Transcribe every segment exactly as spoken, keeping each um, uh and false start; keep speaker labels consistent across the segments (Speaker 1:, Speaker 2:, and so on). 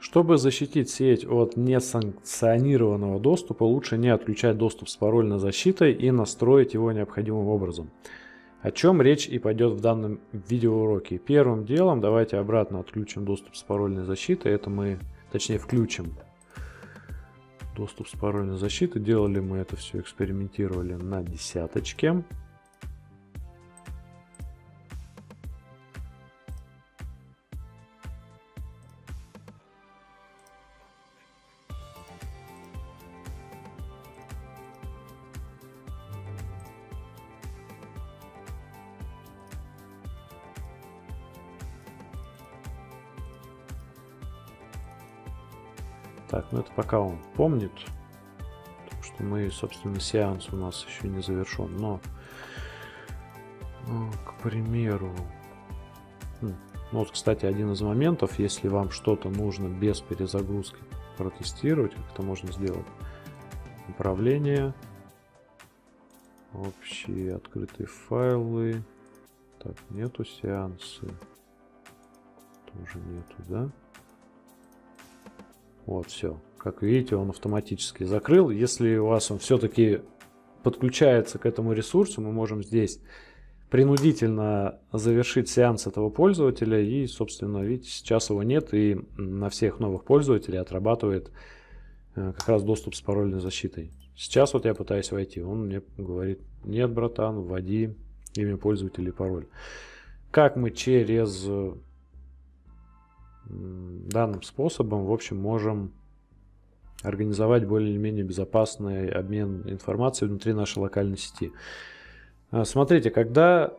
Speaker 1: Чтобы защитить сеть от несанкционированного доступа, лучше не отключать доступ с парольной защитой и настроить его необходимым образом. О чем речь и пойдет в данном видеоуроке. Первым делом давайте обратно отключим доступ с парольной защитой. Это мы, точнее, включим доступ с парольной защитой. Делали мы это все, экспериментировали на десяточке. Так, ну это пока он помнит, потому что мы, собственно, сеанс у нас еще не завершен, но, к примеру, ну вот, кстати, один из моментов, если вам что-то нужно без перезагрузки протестировать, как это можно сделать. Управление, общие открытые файлы, так, нету сеансы, тоже нету, да? Вот, все. Как видите, он автоматически закрыл. Если у вас он все-таки подключается к этому ресурсу, мы можем здесь принудительно завершить сеанс этого пользователя. И, собственно, видите, сейчас его нет. И на всех новых пользователей отрабатывает как раз доступ с парольной защитой. Сейчас вот я пытаюсь войти. Он мне говорит: нет, братан, вводи имя пользователя и пароль. Как мы через... данным способом, в общем, можем организовать более-менее безопасный обмен информацией внутри нашей локальной сети. Смотрите, когда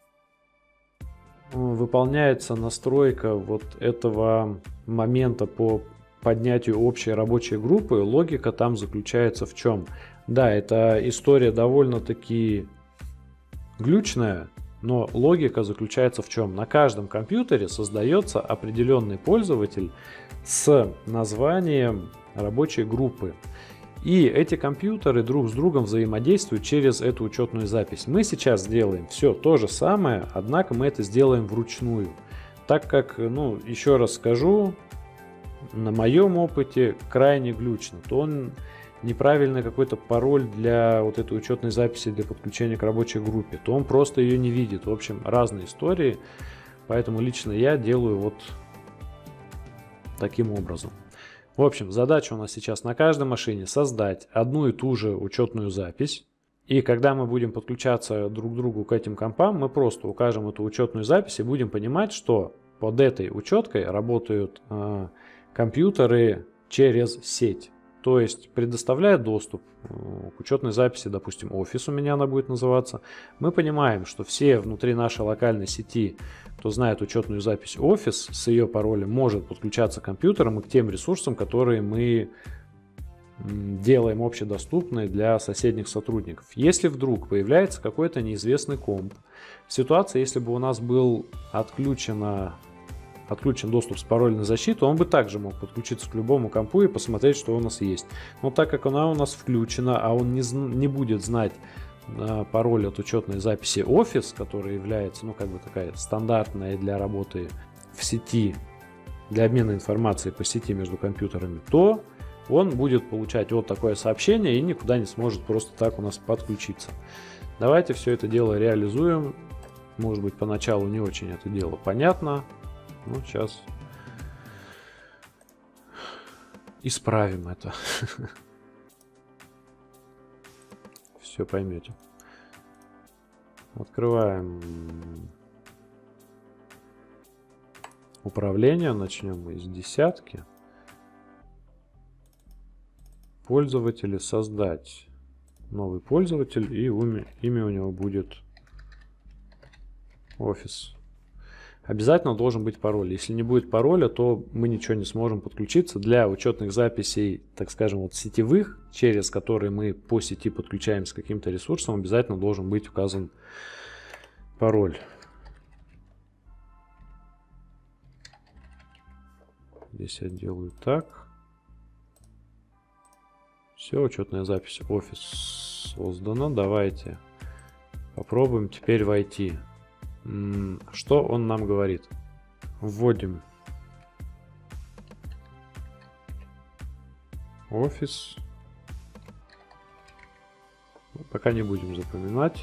Speaker 1: выполняется настройка вот этого момента по поднятию общей рабочей группы, логика там заключается в чем? Да, это история довольно-таки глючная, но логика заключается в чем? На каждом компьютере создается определенный пользователь с названием рабочей группы. И эти компьютеры друг с другом взаимодействуют через эту учетную запись. Мы сейчас сделаем все то же самое, однако мы это сделаем вручную. Так как, ну, еще раз скажу, на моем опыте крайне глючно. То он неправильный какой-то пароль для вот этой учетной записи для подключения к рабочей группе, то он просто ее не видит. В общем, разные истории, поэтому лично я делаю вот таким образом. В общем, задача у нас сейчас на каждой машине создать одну и ту же учетную запись. И когда мы будем подключаться друг к другу к этим компам, мы просто укажем эту учетную запись и будем понимать, что под этой учеткой работают э, компьютеры через сеть. То есть, предоставляя доступ к учетной записи, допустим, офис у меня она будет называться, мы понимаем, что все внутри нашей локальной сети, кто знает учетную запись офис с ее паролем, может подключаться к компьютерам и к тем ресурсам, которые мы делаем общедоступные для соседних сотрудников. Если вдруг появляется какой-то неизвестный комп, в ситуации, если бы у нас был отключено отключен доступ с парольной защитой, он бы также мог подключиться к любому компу и посмотреть, что у нас есть. Но так как она у нас включена, а он не, не будет знать э, пароль от учетной записи офис, который является, ну, как бы такая стандартная для работы в сети, для обмена информацией по сети между компьютерами, то он будет получать вот такое сообщение и никуда не сможет просто так у нас подключиться. Давайте все это дело реализуем. Может быть, поначалу не очень это дело понятно. Ну, сейчас исправим это. Все поймете. Открываем управление. Начнем мы с десятки. Пользователи создать. Новый пользователь, и имя у него будет офис. Обязательно должен быть пароль. Если не будет пароля, то мы ничего не сможем подключиться. Для учетных записей, так скажем, вот сетевых, через которые мы по сети подключаемся к каким-то ресурсам, обязательно должен быть указан пароль. Здесь я делаю так. Все, учетная запись офис создана. Давайте попробуем теперь войти. Что он нам говорит? Вводим офис. Пока не будем запоминать.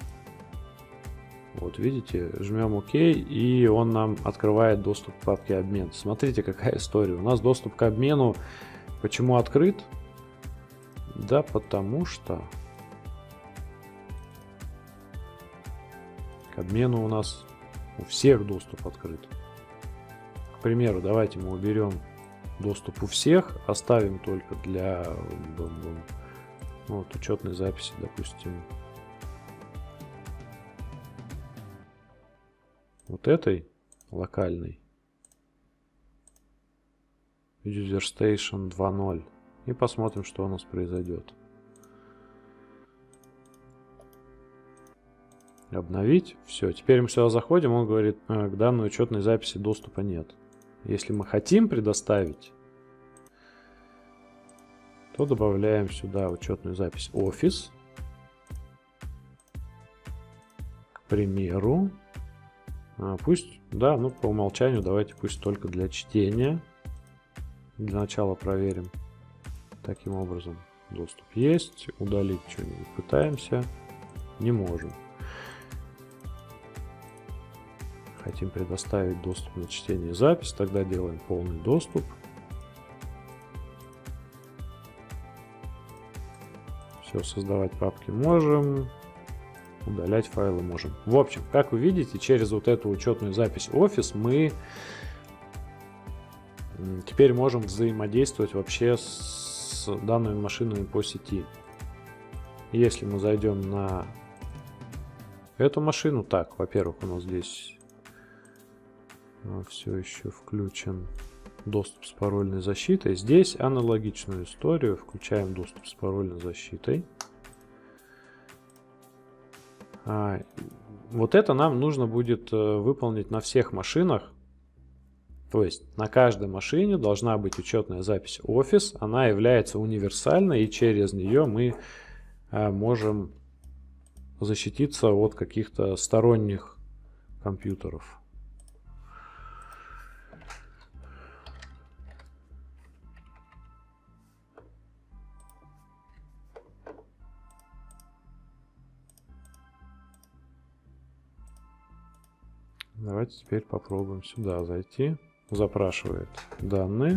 Speaker 1: Вот видите, жмем ОК, и он нам открывает доступ к папке обмен. Смотрите, какая история. У нас доступ к обмену почему открыт? Да потому что к обмену у нас у всех доступ открыт. К примеру, давайте мы уберем доступ у всех, оставим только для вот, учетной записи, допустим, вот этой локальной User Station два ноль, и посмотрим, что у нас произойдет. Обновить. Все, теперь мы сюда заходим, он говорит, к данной учетной записи доступа нет. Если мы хотим предоставить, то добавляем сюда учетную запись офис. К примеру, пусть, да, ну по умолчанию давайте пусть только для чтения. Для начала проверим. Таким образом, доступ есть. Удалить что-нибудь пытаемся. Не можем. Хотим предоставить доступ на чтение и запись. Тогда делаем полный доступ. Все, создавать папки можем. Удалять файлы можем. В общем, как вы видите, через вот эту учетную запись офис мы теперь можем взаимодействовать вообще с данными машинами по сети. Если мы зайдем на эту машину, так, во-первых, у нас здесь все еще включен доступ с парольной защитой. Здесь аналогичную историю. Включаем доступ с парольной защитой. А, вот это нам нужно будет выполнить на всех машинах. То есть на каждой машине должна быть учетная запись офис. Она является универсальной, и через нее мы а, можем защититься от каких-то сторонних компьютеров. Давайте теперь попробуем сюда зайти. Запрашивает данные.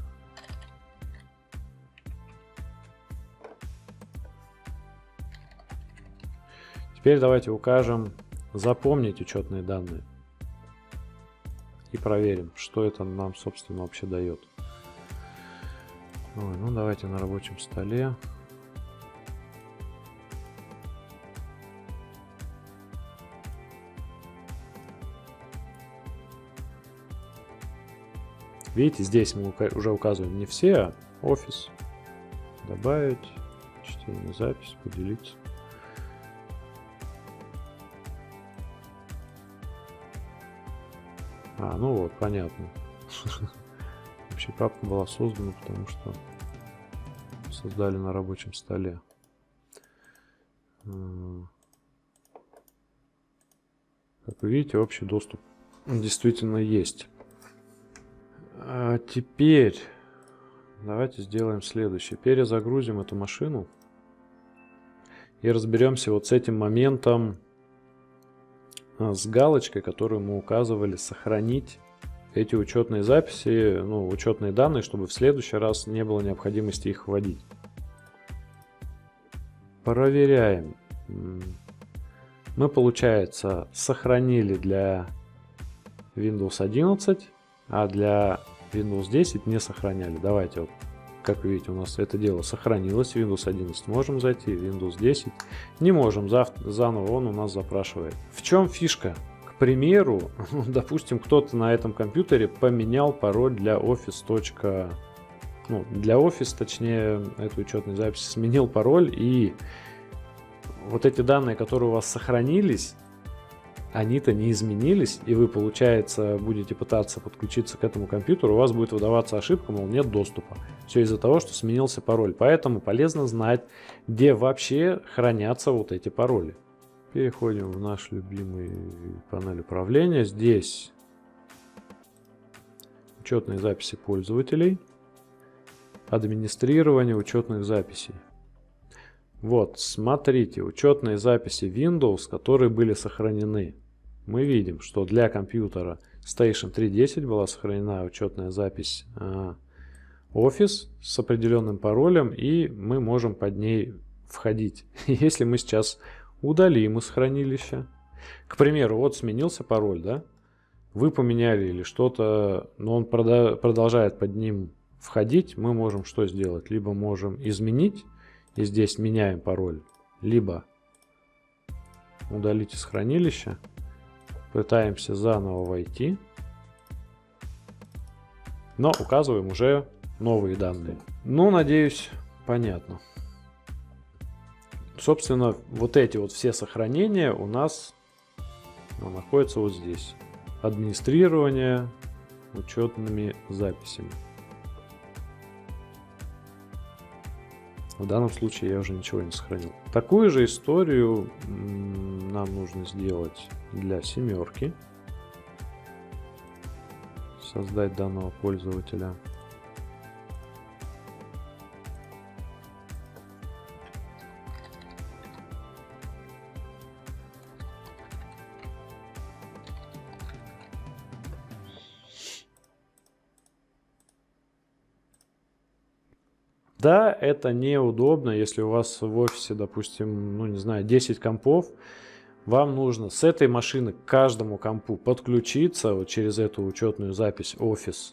Speaker 1: Теперь давайте укажем запомнить учетные данные. И проверим, что это нам, собственно, вообще дает. Ой, ну давайте на рабочем столе. Видите, здесь мы уже указываем не все, а офис. Добавить, чтение, запись, поделиться. А, ну вот, понятно. Вообще папка была создана, потому что создали на рабочем столе. Как вы видите, общий доступ действительно есть. А теперь давайте сделаем следующее. Перезагрузим эту машину и разберемся вот с этим моментом с галочкой, которую мы указывали, сохранить эти учетные записи, ну, учетные данные, чтобы в следующий раз не было необходимости их вводить. Проверяем. Мы, получается, сохранили для Windows одиннадцать, а для Windows десять не сохраняли. Давайте, вот, как вы видите, у нас это дело сохранилось. Windows одиннадцать можем зайти, Windows десять не можем. Заново он у нас запрашивает. В чем фишка? К примеру, допустим, кто-то на этом компьютере поменял пароль для Office. Ну, для Office, точнее, эту учетную запись, сменил пароль, и вот эти данные, которые у вас сохранились, они-то не изменились, и вы, получается, будете пытаться подключиться к этому компьютеру, у вас будет выдаваться ошибка, мол, нет доступа. Все из-за того, что сменился пароль. Поэтому полезно знать, где вообще хранятся вот эти пароли. Переходим в наш любимый панель управления. Здесь учетные записи пользователей. Администрирование учетных записей. Вот, смотрите, учетные записи Windows, которые были сохранены. Мы видим, что для компьютера Station три десять была сохранена учетная запись Office с определенным паролем, и мы можем под ней входить. Если мы сейчас удалим из хранилища, к примеру, вот сменился пароль, да? Вы поменяли или что-то, но он прода- продолжает под ним входить, мы можем что сделать? Либо можем изменить, и здесь меняем пароль, либо удалить из хранилища, пытаемся заново войти, но указываем уже новые данные. Ну, надеюсь, понятно. Собственно, вот эти вот все сохранения у нас ну, находятся вот здесь. Администрирование учетными записями. В данном случае я уже ничего не сохранил. Такую же историю нам нужно сделать для семерки. Создать данного пользователя. Да, это неудобно, если у вас в офисе, допустим, ну не знаю, десять компов, вам нужно с этой машины к каждому компу подключиться вот через эту учетную запись Office,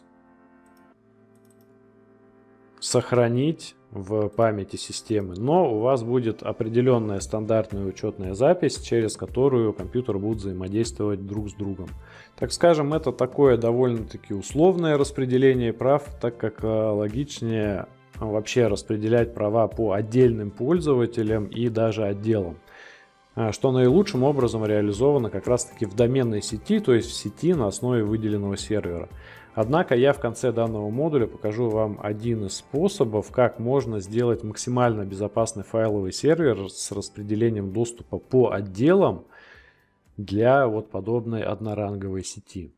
Speaker 1: сохранить в памяти системы, но у вас будет определенная стандартная учетная запись, через которую компьютер будет взаимодействовать друг с другом. Так скажем, это такое довольно-таки условное распределение прав, так как логичнее вообще распределять права по отдельным пользователям и даже отделам, что наилучшим образом реализовано как раз таки в доменной сети, то есть в сети на основе выделенного сервера. Однако я в конце данного модуля покажу вам один из способов, как можно сделать максимально безопасный файловый сервер с распределением доступа по отделам для вот подобной одноранговой сети.